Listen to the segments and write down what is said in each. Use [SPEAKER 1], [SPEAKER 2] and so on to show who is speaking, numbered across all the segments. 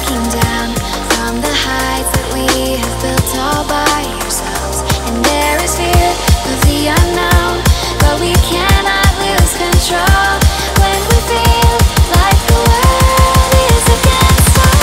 [SPEAKER 1] looking down from the heights that we have built all by ourselves. And there is fear of the unknown, but we cannot lose control when we feel like the world is against us.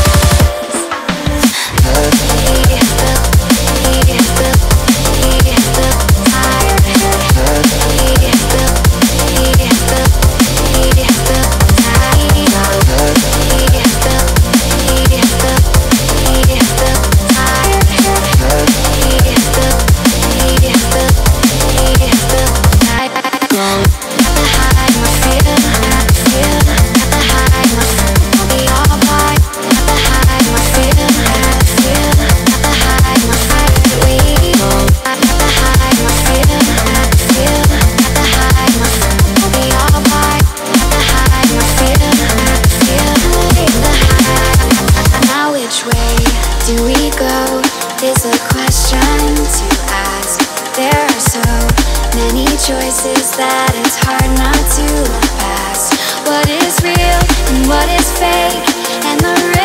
[SPEAKER 1] Is a question to ask. There are so many choices that it's hard not to look past what is real and what is fake, and the